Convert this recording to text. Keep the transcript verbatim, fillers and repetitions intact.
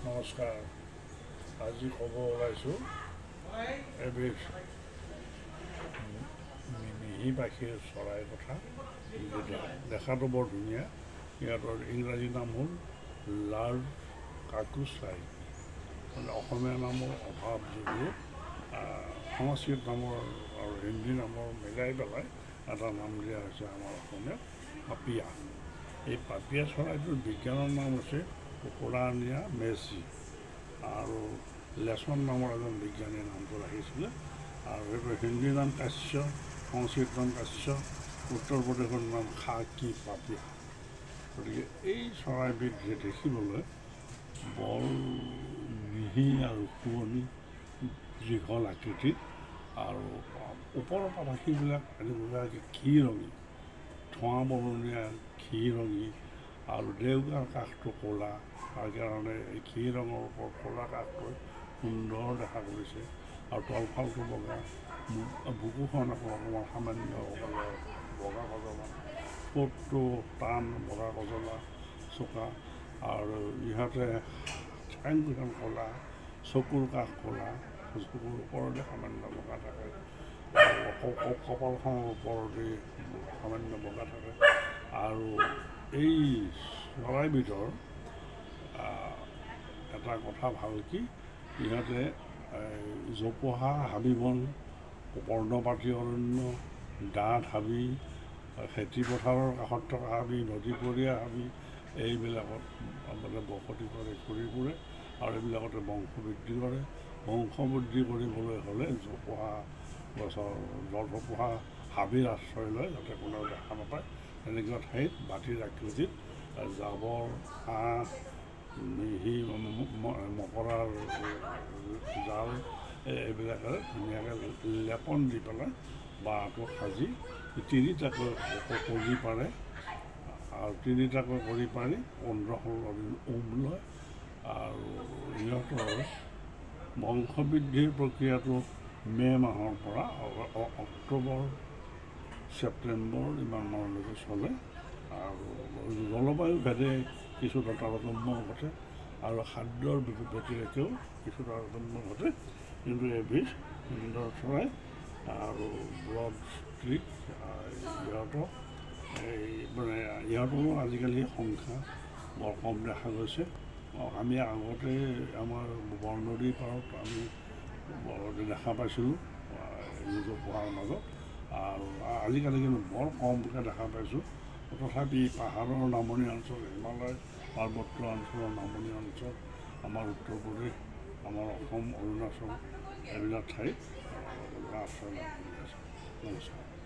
নমস্কাৰ। আজি ক'ব ওলাইছোঁ এবিধ মিহি পাখিৰ চৰাইৰ কথা। দেখাটো বৰ ধুনীয়া। ইহঁতৰ ইংৰাজী নাম হ'ল লাৰ্ভ কাকু শ্বাইক। মানে অসমীয়া নামৰ অভাৱ যদিও সংস্কৃত নামৰ আৰু হিন্দী নামৰ মিলাই পেলাই এটা নাম দিয়া হৈছে আমাৰ অসমীয়াত পাপিয়া। এই পাপিয়া চৰাইটোৰ বিজ্ঞানৰ নাম হৈছে কুকুৰানীয়া মেচি, আৰু লেচন নামৰ এজন বিজ্ঞানীয়ে নামটো ৰাখিছিলে। আৰু সেইটো হিন্দী নাম কাশ্য, সংস্কৃত নাম কাশ্য, উত্তৰ প্ৰদেশৰ নাম খাকী পাপিয়া। গতিকে এই চৰাইবিধ দেখিবলৈ বৰ মিহি আৰু শুৱনি, দীঘল আকৃতিৰ, আৰু ওপৰৰ পাখিবিলাক এনেকুৱা ঘি ৰঙী, ধোঁৱা বৰণীয়া ঘি ৰঙী, আৰু দেউগাৰ কাষটো ক'লা, তাৰ কাৰণে এই ঘি ৰঙৰ ওপৰত ক'লা কাষটো সুন্দৰ দেখা গৈছে। আৰু তলফালটো বগা, বুকুখন আকৌ অকণমান সামান্য বগা কজলা, ঠোঁটটো টান বগা কজলা চোকা, আৰু ইহঁতে ঠেংকেইখন ক'লা, চকুৰ কাষ ক'লা, চকুৰ ওপৰতে সামান্য বগা থাকে, আৰু কপালখনৰ ওপৰতে সামান্য বগা থাকে। আৰু এই চৰাইবিধৰ এটা কথা ভাল কি, ইহঁতে জোপোহা, হাবি বন, পৰ্ণপাতী অৰণ্য, ডাঠ হাবি, খেতি পথাৰৰ কাষত থকা হাবি, নদীপৰীয়া হাবি, এইবিলাকত মানে বসতি কৰে, ঘূৰি ফুৰে, আৰু এইবিলাকতে বংশ বৃদ্ধি কৰে। বংশ বৃদ্ধি কৰিবলৈ হ'লে জোপোহা গছৰ জোপোহা হাবিৰ আশ্ৰয় লয়, যাতে কোনেও দেখা নাপায়। তেনেকুৱা ঠাইত মাটিৰ আকৃতিত জাবৰ, হাঁহ, মিহি মকৰাৰ জাল, এইবিলাকেৰে ধুনীয়াকৈ লেপন দি পেলাই বাঁহটো সাজি তিনিটাকৈ কণী পাৰে, আৰু তিনিটাকৈ কণী পাৰি পোন্ধৰ ষোল্ল দিন উম লয়। আৰু ইহঁতৰ বংশবৃদ্ধিৰ প্ৰক্ৰিয়াটো মে' মাহৰ পৰা অক্টোবৰ ছেপ্টেম্বৰ ইমান মানলৈকে চলে। আৰু জলবায়ু ভেদে কিছু তাৰতম্য ঘটে, আৰু খাদ্যৰ ব্যতিৰেকেও কিছু তাৰতম্য ঘটে। কিন্তু এবিধ সুন্দৰ চৰাই, আৰু ব্ৰড ষ্ট্ৰীক ইহঁতক এই মানে ইহঁতৰো আজিকালি সংখ্যা বৰ কম দেখা গৈছে। আমি আগতে আমাৰ বৰনদীৰ পাৰত আমি দেখা পাইছিলোঁ জোপোহাৰ মাজত, আৰু আজিকালি কিন্তু বৰ কমকৈ দেখা পাইছোঁ। তথাপি পাহাৰৰ নামনি অঞ্চল, হিমালয় পাৰ্বত্য অঞ্চলৰ নামনি অঞ্চল, আমাৰ উত্তৰ প্ৰদেশ, আমাৰ অসম, অৰুণাচল, এইবিলাক ঠাইত আশ্ৰয় লাভ কৰি আছে। নমস্কাৰ।